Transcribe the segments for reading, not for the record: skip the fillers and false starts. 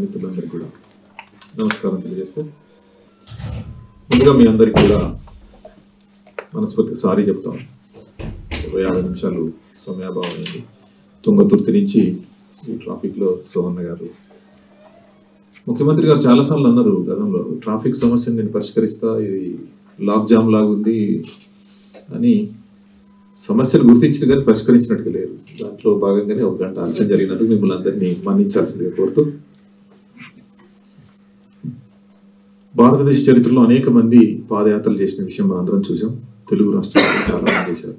మిత్రులందరికీ కూడా నమస్కారం తెలియజేస్తూ ముందుగా మీ అందరికీ కూడా మనస్ఫూర్తిగా సారీ చెప్తాం. 50 నిమిషాలు సమయాభావం అయింది. తుంగతుర్తి నుంచి ఈ ట్రాఫిక్లో సోమన్న గారు ముఖ్యమంత్రి గారు చాలాసార్లు అన్నారు గతంలో, ట్రాఫిక్ సమస్యను నేను పరిష్కరిస్తా, ఇది లాక్ జామ్ లాగుంది అని సమస్యను గుర్తించింది కానీ పరిష్కరించినట్టుగా లేరు. దాంట్లో భాగంగానే 1 గంట ఆలస్యం జరిగినందుకు మిమ్మల్ని అందరినీ మన్నించాల్సిందిగా కోరుతూ, భారతదేశ చరిత్రలో అనేక మంది పాదయాత్రలు చేసిన విషయం మనందరం చూసాం. తెలుగు రాష్ట్రాల్లో చాలా మంది చేశారు.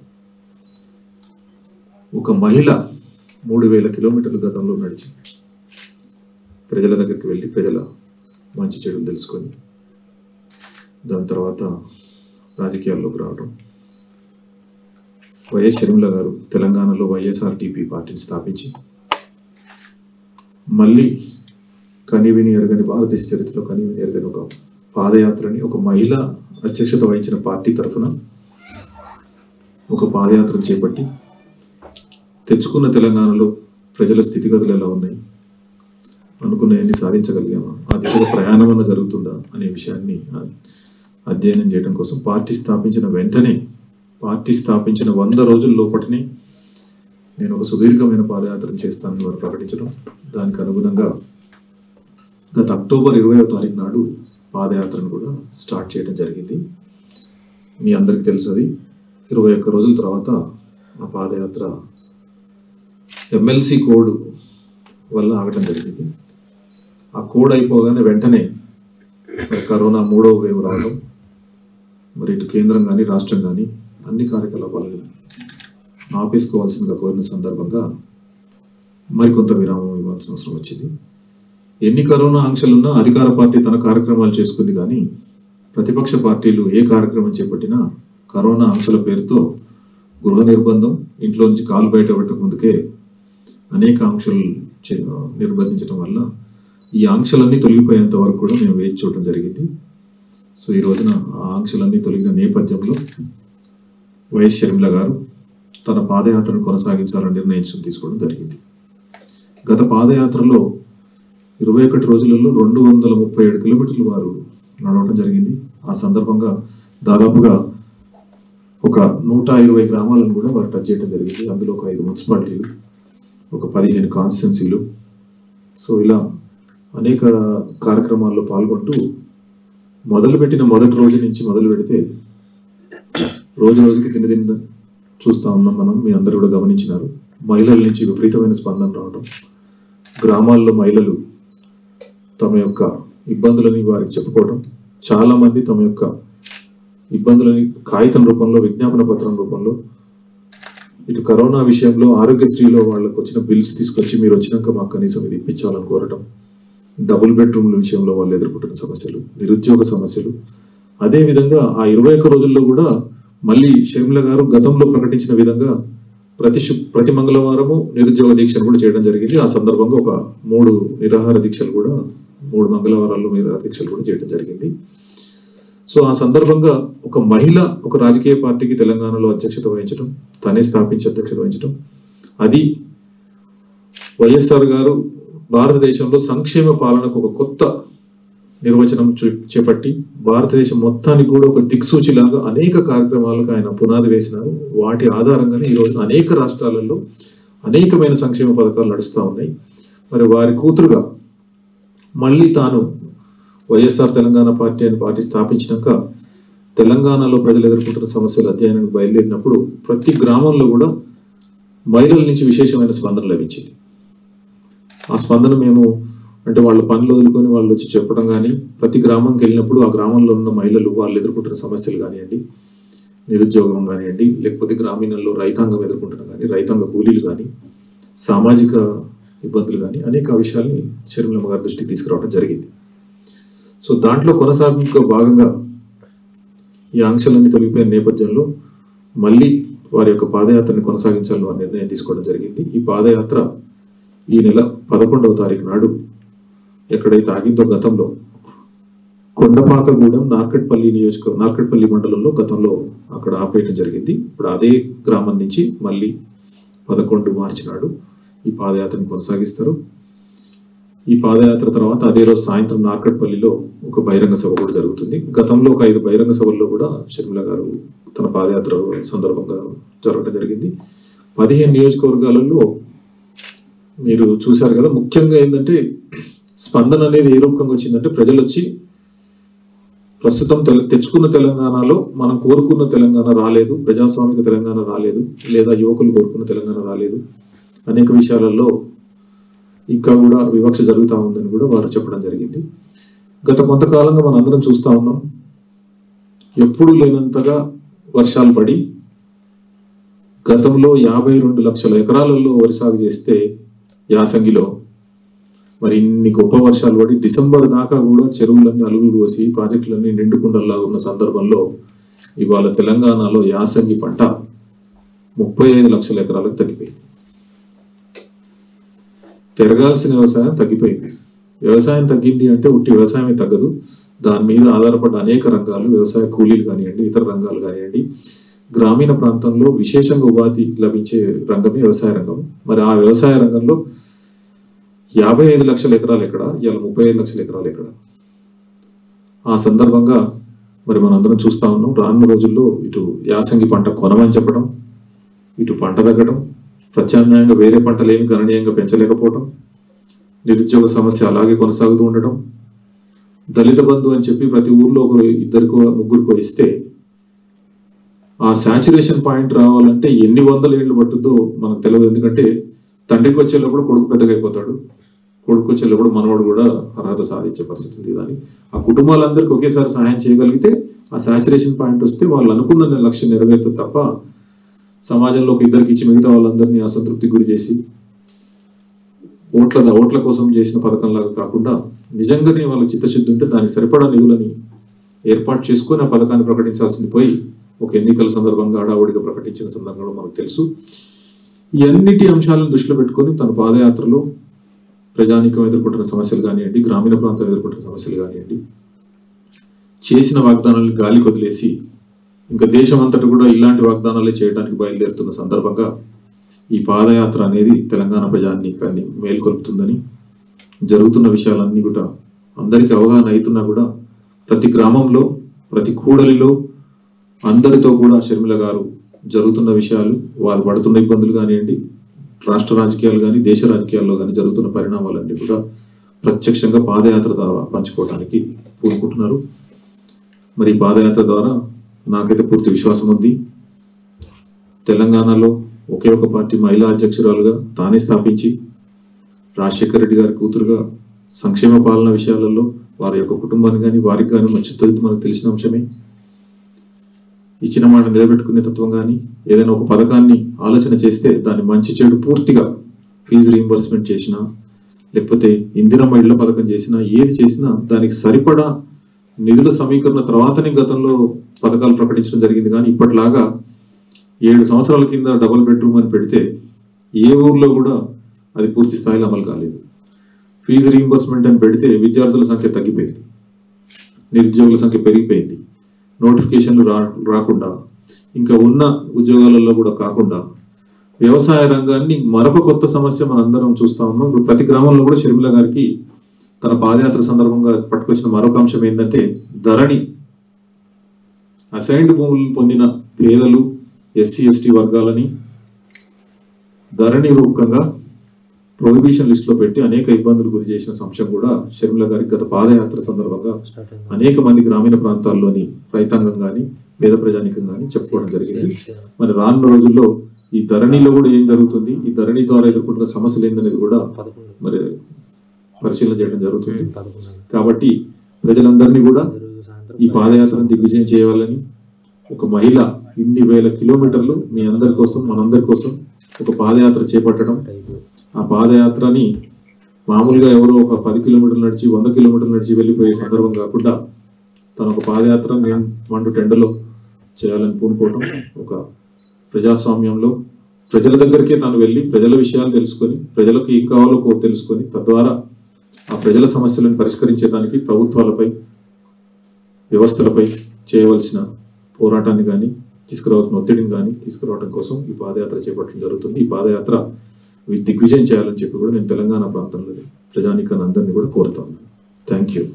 ఒక మహిళ 3000 కిలోమీటర్ల గతంలో నడిచి ప్రజల దగ్గరికి వెళ్ళి ప్రజల మంచి చెడులు తెలుసుకొని దాని తర్వాత రాజకీయాల్లోకి రావడం. వైఎస్ షర్మిల గారు తెలంగాణలో వైఎస్ఆర్టీపీ పార్టీని స్థాపించి మళ్ళీ కనివిని ఎరగని, భారతదేశ చరిత్రలో కనివిని ఎరగని ఒక పాదయాత్రని ఒక మహిళ అధ్యక్షత వహించిన పార్టీ తరఫున ఒక పాదయాత్రను చేపట్టి తెచ్చుకున్న తెలంగాణలో ప్రజల స్థితిగతులు ఎలా ఉన్నాయి, అనుకున్నవన్నీ సాధించగలిగామా, ఆ దిశగా ప్రయాణం అన్న జరుగుతుందా అనే విషయాన్ని అధ్యయనం చేయడం కోసం పార్టీ స్థాపించిన వెంటనే, పార్టీ స్థాపించిన 100 రోజుల లోపటినే నేను ఒక సుదీర్ఘమైన పాదయాత్రను చేస్తానని వారు ప్రకటించడం, దానికి అనుగుణంగా గత అక్టోబర్ 20వ తారీఖు నాడు పాదయాత్రను కూడా స్టార్ట్ చేయడం జరిగింది. మీ అందరికీ తెలుసు, అది 21 రోజుల తర్వాత ఆ పాదయాత్ర ఎమ్మెల్సీ కోడ్ వల్ల ఆగటం జరిగింది. ఆ కోడ్ అయిపోగానే వెంటనే కరోనా 3వ వేవ్ రావడం, మరి ఇటు కేంద్రం కానీ రాష్ట్రం కానీ అన్ని కార్యకలాపాలను ఆపేసుకోవాల్సిందిగా కోరిన సందర్భంగా మరికొంత విరామం ఇవ్వాల్సిన అవసరం వచ్చింది. ఎన్ని కరోనా ఆంక్షలున్నా అధికార పార్టీ తన కార్యక్రమాలు చేసుకుంది, కానీ ప్రతిపక్ష పార్టీలు ఏ కార్యక్రమం చేపట్టినా కరోనా ఆంక్షల పేరుతో గృహ నిర్బంధం, ఇంట్లో నుంచి కాలు బయట పెట్టక ముందుకే అనేక ఆంక్షలు నిర్బంధించడం వల్ల ఈ ఆంక్షలన్నీ తొలగిపోయేంత వరకు కూడా మేము వేచి చూడటం జరిగింది. సో ఈ రోజున ఆ ఆంక్షలన్నీ తొలగిన నేపథ్యంలో వైఎస్ షర్మిల గారు తన పాదయాత్రను కొనసాగించాలని నిర్ణయించడం తీసుకోవడం జరిగింది. గత పాదయాత్రలో 21 రోజులలో 237 కిలోమీటర్లు వారు నడవడం జరిగింది. ఆ సందర్భంగా దాదాపుగా ఒక 120 గ్రామాలను కూడా వారు టచ్ చేయడం జరిగింది. అందులో ఒక 5 మున్సిపాలిటీలు, ఒక 15 కాన్స్టిట్యున్సీలు. సో ఇలా అనేక కార్యక్రమాల్లో పాల్గొంటూ మొదలుపెట్టిన మొదటి రోజు నుంచి మొదలు పెడితే రోజు రోజుకి దినదిన చూస్తూ ఉన్నాం మనం. మీ అందరూ కూడా గమనించినారు. మహిళల నుంచి విపరీతమైన స్పందన రావడం, గ్రామాల్లో మహిళలు తమ యొక్క ఇబ్బందులని వారికి చెప్పుకోవడం, చాలా మంది తమ యొక్క ఇబ్బందులని కాగితం రూపంలో, విజ్ఞాపన పత్రం రూపంలో, ఇటు కరోనా విషయంలో ఆరోగ్యశ్రీలో వాళ్ళకు వచ్చిన బిల్స్ తీసుకొచ్చి మీరు వచ్చినాక మాకు కనీసం ఇది ఇప్పించాలని కోరటం, డబుల్ బెడ్రూమ్ల విషయంలో వాళ్ళు ఎదుర్కొంటున్న సమస్యలు, నిరుద్యోగ సమస్యలు. అదేవిధంగా ఆ 21 రోజుల్లో కూడా మళ్ళీ షర్మిల గారు గతంలో ప్రకటించిన విధంగా ప్రతి మంగళవారము నిరుద్యోగ దీక్షలు కూడా చేయడం జరిగింది. ఆ సందర్భంగా ఒక 3 నిరాహార దీక్షలు కూడా, 3 మంగళవారాల్లో నిరాహార దీక్షలు కూడా చేయడం జరిగింది. సో ఆ సందర్భంగా ఒక మహిళ ఒక రాజకీయ పార్టీకి తెలంగాణలో అధ్యక్షత వహించడం, తనే స్థాపించి అధ్యక్షత వహించడం, అది వైఎస్ఆర్ గారు భారతదేశంలో సంక్షేమ పాలనకు ఒక కొత్త నిర్వచనం చేపట్టి భారతదేశం మొత్తానికి కూడా ఒక దిక్సూచిలాగా అనేక కార్యక్రమాలకు ఆయన పునాది వేసినారు. వాటి ఆధారంగానే ఈ రోజున అనేక రాష్ట్రాలలో అనేకమైన సంక్షేమ పథకాలు నడుస్తూ ఉన్నాయి. మరి వారి కూతురుగా మళ్ళీ తాను వైఎస్ఆర్ తెలంగాణ పార్టీ అని పార్టీ స్థాపించినాక తెలంగాణలో ప్రజలు ఎదుర్కొంటున్న సమస్యల అధ్యయనానికి బయలుదేరినప్పుడు ప్రతి గ్రామంలో కూడా మహిళల నుంచి విశేషమైన స్పందన లభించింది. ఆ స్పందన మేము అంటే వాళ్ళ పనులు వదులుకొని వాళ్ళు వచ్చి చెప్పడం కానీ, ప్రతి గ్రామంకి వెళ్ళినప్పుడు ఆ గ్రామంలో ఉన్న మహిళలు వాళ్ళు ఎదుర్కొంటున్న సమస్యలు కానివ్వండి, నిరుద్యోగం కానివ్వండి, లేకపోతే గ్రామీణంలో రైతాంగం ఎదుర్కొంటున్న కానీ, రైతాంగ కూలీలు కానీ, సామాజిక ఇబ్బందులు కానీ అనేక విషయాల్ని షర్మిలమ్మ గారి దృష్టికి తీసుకురావడం జరిగింది. సో దాంట్లో కొనసాగింపుగా భాగంగా ఈ ఆంక్షలన్నీ తొలగిపోయిన నేపథ్యంలో మళ్ళీ వారి యొక్క పాదయాత్రని కొనసాగించాలని వారి నిర్ణయం తీసుకోవడం జరిగింది. ఈ పాదయాత్ర ఈ నెల 11వ తారీఖు నాడు ఎక్కడైతే ఆగిందో గతంలో కొండపాకగూడెం నార్కట్పల్లి మండలంలో గతంలో అక్కడ ఆపేయడం జరిగింది. ఇప్పుడు అదే గ్రామం నుంచి మళ్ళీ 11 మార్చి నాడు ఈ పాదయాత్రను కొనసాగిస్తారు. ఈ పాదయాత్ర తర్వాత అదే రోజు సాయంత్రం నార్కట్పల్లిలో ఒక బహిరంగ సభ కూడా జరుగుతుంది. గతంలో ఒక 5 బహిరంగ సభల్లో కూడా షర్మిల గారు తన పాదయాత్ర సందర్భంగా జరగడం జరిగింది. 15 నియోజకవర్గాలలో మీరు చూశారు కదా. ముఖ్యంగా ఏంటంటే స్పందన అనేది ఏ రూపంగా వచ్చిందంటే, ప్రజలు వచ్చి ప్రస్తుతం తెచ్చుకున్న తెలంగాణలో మనం కోరుకున్న తెలంగాణ రాలేదు, ప్రజాస్వామిక తెలంగాణ రాలేదు, లేదా యువకులు కోరుకున్న తెలంగాణ రాలేదు, అనేక విషయాలలో ఇంకా కూడా వివక్ష జరుగుతూ ఉందని కూడా వారు చెప్పడం జరిగింది. గత కొంతకాలంగా మనం అందరం చూస్తూ ఉన్నాం, ఎప్పుడు లేనంతగా వర్షాలు పడి గతంలో 52 లక్షల ఎకరాలలో వరి సాగు చేస్తే యాసంగిలో మరి ఇన్ని గొప్ప వర్షాలు పడి డిసెంబర్ దాకా కూడా చెరువులన్నీ అలుగులు పోసి ప్రాజెక్టులన్నీ నిండుకుండల్లా ఉన్న సందర్భంలో ఇవాళ తెలంగాణలో యాసంగి పంట 35 లక్షల ఎకరాలకు తగ్గిపోయింది. పెరగాల్సిన వ్యవసాయం తగ్గిపోయింది. వ్యవసాయం తగ్గింది అంటే ఉట్టి వ్యవసాయమే తగ్గదు, దాని మీద ఆధారపడ్డ అనేక రంగాలు, వ్యవసాయ కూలీలు కానివ్వండి, ఇతర రంగాలు కానివ్వండి, గ్రామీణ ప్రాంతంలో విశేషంగా ఉపాధి లభించే రంగమే వ్యవసాయ రంగం. మరి ఆ వ్యవసాయ రంగంలో 55 లక్షల ఎకరాలు ఎక్కడ, ఇవాళ 35 లక్షల ఎకరాలు ఎక్కడ? ఆ సందర్భంగా మరి మనందరం చూస్తా ఉన్నాం, రానున్న రోజుల్లో ఇటు యాసంగి పంట కొనమని చెప్పడం, ఇటు పంట తగ్గడం, ప్రత్యామ్నాయంగా వేరే పంటలు ఏమి గణనీయంగా పెంచలేకపోవడం, నిరుద్యోగ సమస్య అలాగే కొనసాగుతూ ఉండడం, దళిత బంధు అని చెప్పి ప్రతి ఊర్లో ఒక 2-3 ఇస్తే ఆ శాచురేషన్ పాయింట్ రావాలంటే ఎన్ని వందల ఏళ్ళు పట్టుద్దో మనకు తెలియదు. ఎందుకంటే తండ్రికి వచ్చేటప్పుడు కొడుకు పెద్దగా అయిపోతాడు, కొడుకు వచ్చేటప్పుడు మనవాడు కూడా అర్హత సాధించే పరిస్థితి ఉంది. కానీ ఆ కుటుంబాలందరికీ ఒకేసారి సహాయం చేయగలిగితే ఆ శాచురేషన్ పాయింట్ వస్తే వాళ్ళు అనుకున్న లక్ష్యం నెరవేరుతుంది తప్ప సమాజంలో ఒక 2 ఇచ్చి మిగతా వాళ్ళందరినీ అసంతృప్తికి గురి చేసి ఓట్ల కోసం చేసిన పథకంలాగా కాకుండా నిజంగానే వాళ్ళ చిత్తశుద్ధి ఉంటే దానికి సరిపడా నిధులని ఏర్పాటు చేసుకొని ఆ పథకాన్ని ప్రకటించాల్సింది పోయి ఒక ఎన్నికల సందర్భంగా హడావుడిగా ప్రకటించిన సందర్భంలో మనకు తెలుసు. ఈ అన్నిటి అంశాలను దృష్టిలో పెట్టుకొని తన పాదయాత్రలో ప్రజానీకం ఎదుర్కొంటున్న సమస్యలు కానివ్వండి, గ్రామీణ ప్రాంతం ఎదుర్కొంటున్న సమస్యలు కానివ్వండి, చేసిన వాగ్దానాలను గాలి వదిలేసి ఇంకా దేశం అంతటా కూడా ఇలాంటి వాగ్దానాలే చేయడానికి బయలుదేరుతున్న సందర్భంగా ఈ పాదయాత్ర అనేది తెలంగాణ ప్రజానీకాన్ని మేల్కొల్పుతుందని, జరుగుతున్న విషయాలన్నీ కూడా అందరికీ అవగాహన అవుతున్నా కూడా ప్రతి గ్రామంలో, ప్రతి కూడలిలో అందరితో కూడా షర్మిల గారు జరుగుతున్న విషయాలు, వారు పడుతున్న ఇబ్బందులు కానివ్వండి, రాష్ట్ర రాజకీయాలు కానీ దేశ రాజకీయాల్లో కానీ జరుగుతున్న పరిణామాలన్నీ కూడా ప్రత్యక్షంగా పాదయాత్ర ద్వారా పంచుకోవడానికి పూనుకుంటున్నారు. మరి ఈ పాదయాత్ర ద్వారా నాకైతే పూర్తి విశ్వాసం ఉంది, తెలంగాణలో ఒకే ఒక పార్టీ మహిళా అధ్యక్షురాలుగా తానే స్థాపించి రాజశేఖర రెడ్డి గారి కూతురుగా సంక్షేమ పాలన విషయాలలో వారి యొక్క కుటుంబాన్ని కానీ వారికి కానీ నచ్చుతుంది మనకు తెలిసిన అంశమే. ఇచ్చిన మాట నిలబెట్టుకునే తత్వం కానీ, ఏదైనా ఒక పథకాన్ని ఆలోచన చేస్తే దాన్ని మంచి చెడు పూర్తిగా ఫీజు రీయింబర్స్మెంట్ చేసినా, లేకపోతే ఇందిరమ్మ ఇళ్ల పథకం చేసినా, ఏది చేసినా దానికి సరిపడా నిధుల సమీకరణ తర్వాతనే గతంలో పథకాలు ప్రకటించడం జరిగింది. కానీ ఇప్పటిలాగా 7 సంవత్సరాల కింద డబుల్ బెడ్రూమ్ అని పెడితే ఏ ఊర్లో కూడా అది పూర్తి స్థాయిలో అమలు కాలేదు. ఫీజు రీయింబర్స్మెంట్ అని పెడితే విద్యార్థుల సంఖ్య తగ్గిపోయింది, నిరుద్యోగుల సంఖ్య పెరిగిపోయింది, నోటిఫికేషన్లు రాకుండా, ఇంకా ఉన్న ఉద్యోగాలలో కూడా కాకుండా వ్యవసాయ రంగాన్ని మరొక కొత్త సమస్య మనందరం చూస్తా ఉన్నాం. ఇప్పుడు ప్రతి గ్రామంలో కూడా షర్మిల గారికి తన పాదయాత్ర సందర్భంగా పట్టుకొచ్చిన మరొక అంశం ఏంటంటే ధరణి. అసైన్డ్ భూములు పొందిన పేదలు, ఎస్సీ ఎస్టీ వర్గాలని ధరణి రూపకంగా ప్రొహిబిషన్ లిస్ట్ లో పెట్టి అనేక ఇబ్బందులు గురి చేసిన అంశం కూడా షర్మిల గారికి గత పాదయాత్ర సందర్భంగా అనేక మంది గ్రామీణ ప్రాంతాల్లోని రైతాంగం కానీ పేద ప్రజానికం కానీ చెప్పుకోవడం జరిగింది. మరి రానున్న రోజుల్లో ఈ ధరణిలో కూడా ఏం జరుగుతుంది, ఈ ధరణి ద్వారా ఎదుర్కొంటున్న సమస్యలు ఏందనేది కూడా మరి పరిశీలన చేయడం జరుగుతుంది. కాబట్టి ప్రజలందరినీ కూడా ఈ పాదయాత్రను దిగ్విజయం చేయాలని, ఒక మహిళ ఇన్ని వేల కిలోమీటర్లు మీ అందరి కోసం, మనందరి కోసం ఒక పాదయాత్ర చేపట్టడం, ఆ పాదయాత్రని మామూలుగా ఎవరో ఒక 10 కిలోమీటర్లు నడిచి 100 కిలోమీటర్లు నడిచి వెళ్ళిపోయే సందర్భం కాకుండా తన ఒక పాదయాత్ర మండు టెండలో చేయాలని పూనుకోవడం, ఒక ప్రజాస్వామ్యంలో ప్రజల దగ్గరికే తాను వెళ్ళి ప్రజల విషయాలు తెలుసుకొని, ప్రజలకు ఏం కావాలో తెలుసుకొని, తద్వారా ఆ ప్రజల సమస్యలను పరిష్కరించడానికి ప్రభుత్వాలపై, వ్యవస్థలపై చేయవలసిన పోరాటాన్ని కానీ తీసుకురావాల్సిన ఒత్తిడిని కానీ తీసుకురావడం కోసం ఈ పాదయాత్ర చేపట్టడం జరుగుతుంది. ఈ పాదయాత్ర దిగ్విజయం చేయాలని చెప్పి కూడా నేను తెలంగాణ ప్రాంతంలో ప్రజానీకాన్ని అందరినీ కూడా కోరుతా ఉన్నాను. Thank you.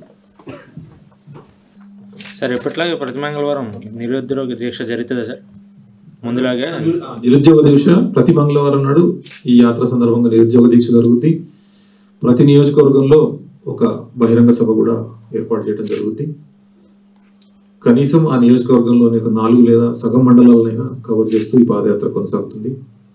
సార్ ఎప్పటిలాగే ప్రతి మంగళవారం నిరుద్యోగ దీక్ష జరుగుతుందా సార్? ముందులాగే నిరుద్యోగ దీక్ష ప్రతి మంగళవారం నాడు ఈ యాత్ర సందర్భంగా నిరుద్యోగ దీక్ష జరుగుతుంది. ప్రతి నియోజకవర్గంలో ఒక బహిరంగ సభ కూడా ఏర్పాటు చేయడం జరుగుతుంది. కనీసం ఆ నియోజకవర్గంలోని ఒక 4 లేదా సగం మండలాలైనా కవర్ చేస్తూ ఈ పాదయాత్ర కొనసాగుతుంది.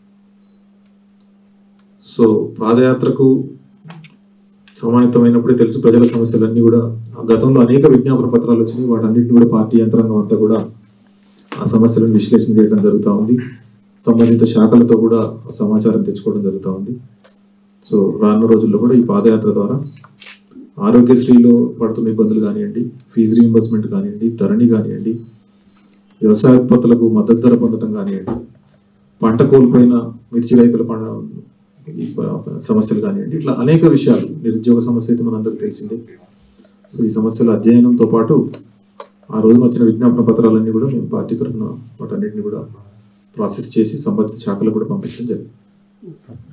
సో పాదయాత్రకు సమాయత్తమైనప్పుడే తెలుసు ప్రజల సమస్యలన్నీ కూడా గతంలో అనేక విజ్ఞాపన పత్రాలు వచ్చినాయి. వాటన్నిటిని కూడా పార్టీ యంత్రాంగం అంతా కూడా ఆ సమస్యలను విశ్లేషణ చేయడం జరుగుతూ ఉంది. సంబంధిత శాఖలతో కూడా ఆ సమాచారం తెచ్చుకోవడం జరుగుతూ ఉంది. సో రానున్న రోజుల్లో కూడా ఈ పాదయాత్ర ద్వారా ఆరోగ్యశ్రీలో పడుతున్న ఇబ్బందులు కానివ్వండి, ఫీజు రీయింబర్స్మెంట్ కానివ్వండి, ధరణి కానివ్వండి, వ్యవసాయ ఉత్పత్తులకు మద్దతు ధర పొందడం కానివ్వండి, పంట కోల్పోయిన మిర్చి రైతుల ఈ సమస్యలు కానివ్వండి, ఇట్లా అనేక విషయాలు. నిరుద్యోగ సమస్య అయితే మనందరికీ తెలిసిందే. సో ఈ సమస్యల అధ్యయనంతో పాటు ఆ రోజున వచ్చిన విజ్ఞాపన పత్రాలన్నీ కూడా మేము పార్టీ తరఫున వాటన్నిటిని కూడా ప్రాసెస్ చేసి సంబంధిత శాఖలకు కూడా పంపించడం జరిగింది.